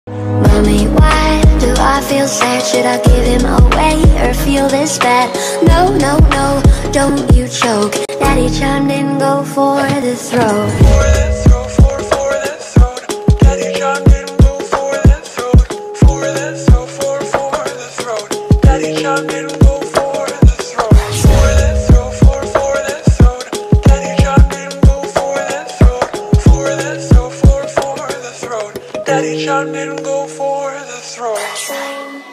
Mommy, why do I feel sad? Should I give him away or feel this bad? No, no, no, don't you choke. Daddy chimed in, go for the throat. For the throat, for the throat. Daddy chimed in, go for the throat. For the throat, for the throat. Daddy chimed in, go for the throat. For the throat, for the throat. Daddy chimed in, go for the throat. For the throat, for the throat. Daddy chimed in, go for the throat.